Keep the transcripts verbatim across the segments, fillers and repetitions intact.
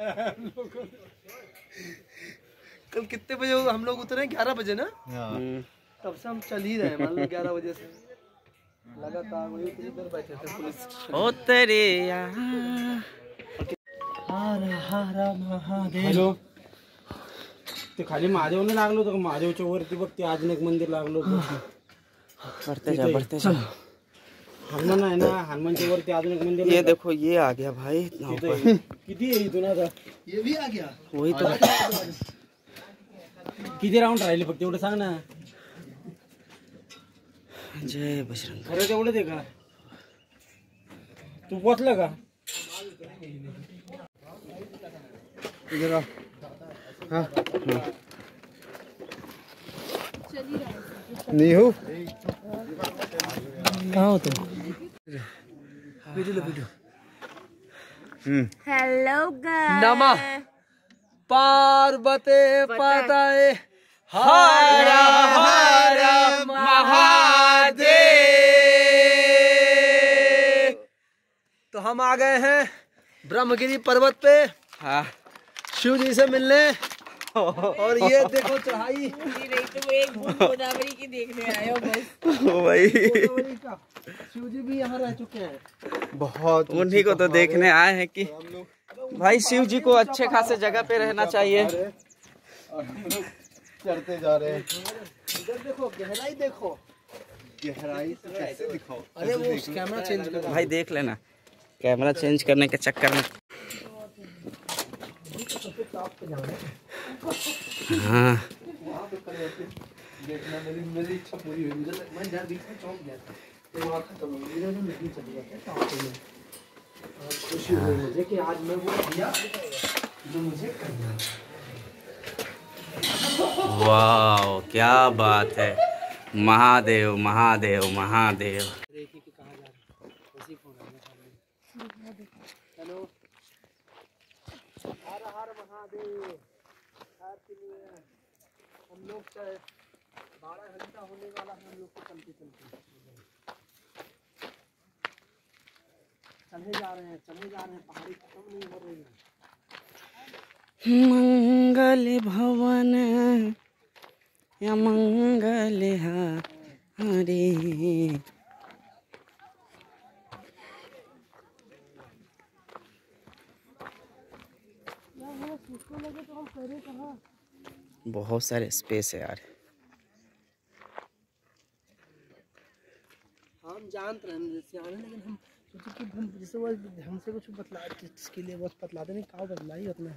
कल कितने बजे हम लोग उतरे? ग्यारह बजे ना? तब से हम चल ही रहे हैं, मान लो ग्यारह बजे से लगातार वही उतनी देर बैठे थे पुलिस। ओ तेरे यहाँ हर हर महादेव। हॅलो, ते खाली महादेवला लागलो होतं, महादेवच्या वरती बघ ते अजून एक मंदिर लागलो होतं। बढ़ते जा बढ़ते जा। हनुमान आहे ना, हनुमानच्या वरती अजून एक मंदिर। ये देखो ये आ गया भाई। किती आहे इथून आता? ये भी आ गया। वही तो किती राऊंड राहिले फक्त एवढं सांग ना। जय बजरंग। खरं तेवढंच आहे का? तू पोचला का? इधर आ। हाँ नहीं हो कहाँ हो तुम? वीडियो लो वीडियो। Hello guys. नमः पार्वते पतये हर हर महादेव। तो हम आ गए हैं ब्रह्मगिरी पर्वत पे। हाँ, शिव जी से मिलने। और ये देखो चढ़ाई नहीं तो वो एक बूंद गोदावरी की देखने आए हो बस। भाई शिव जी भी यहाँ रह चुके हैं बहुत। उन्हीं को तो देखने आए हैं कि भाई शिव जी को अच्छे खासे जगह पे रहना चाहिए। चढ़ते जा रहे हैं। इधर देखो गहराई, देखो गहराई तो कैसे दिखाओ? अरे वो कैमरा चेंज कर भाई, देख लेना कैमरा चेंज करने के चक्कर में। हाँ देखना मेरी मेरी इच्छा पूरी हुई। मुझे मैं यार बीच में चौंक गया था, तो वहाँ खत्म हो गई। मेरे नहीं चल गया था टॉप पे। और खुशी हुई मुझे कि आज मैं वो किया जो मुझे करना। वाह, क्या बात है। महादेव महादेव महादेव। देखिए कि कहाँ जा रहे हैं। उसी फोन आ गया। Hello, Har Har Mahadev. Happy new year. हम लोग चाहे बारह घंटा होने वाला है हम लोग को चलते चलते चले जा रहे हैं चले जा रहे हैं। पहाड़ी खत्म नहीं हो रही है। मंगल भवन या मंगल हरे। बहुत सारे स्पेस है यार। हम जानते रहे जैसे आने, लेकिन हम सोचे कि हम जैसे वो हमसे कुछ बतला इसके लिए बस बतलाते नहीं। कहाँ बतलाई अपने।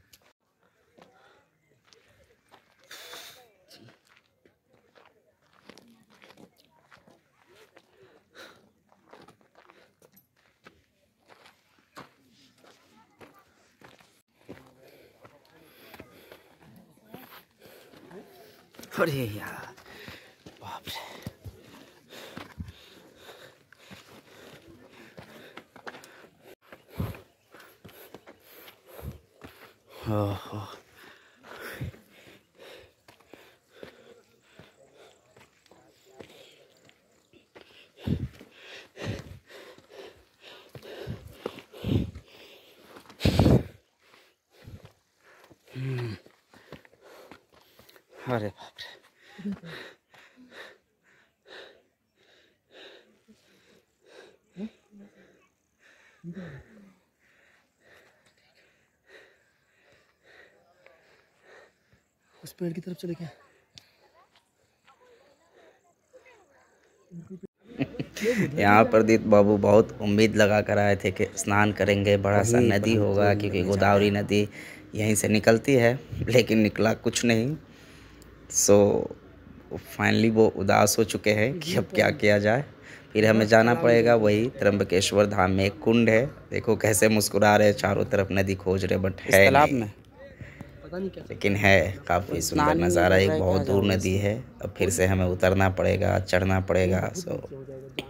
अरे यार बाप रे। ओहो, अरे बाप रे। उस पेड़ की तरफ चले गए। यहाँ प्रदीप बाबू बहुत उम्मीद लगा कर आए थे कि स्नान करेंगे, बड़ा सा नदी होगा क्योंकि गोदावरी नदी यहीं से निकलती है, लेकिन निकला कुछ नहीं। सो फाइनली वो उदास हो चुके हैं कि अब क्या किया जाए। फिर हमें जाना पड़ेगा वही त्र्यंबकेश्वर धाम में एक कुंड है। देखो कैसे मुस्कुरा रहे, चारों तरफ नदी खोज रहे, बट है तालाब में पता नहीं क्या, लेकिन है काफ़ी सुंदर नज़ारा। एक बहुत दूर नदी है। अब फिर से हमें उतरना पड़ेगा, चढ़ना पड़ेगा। सो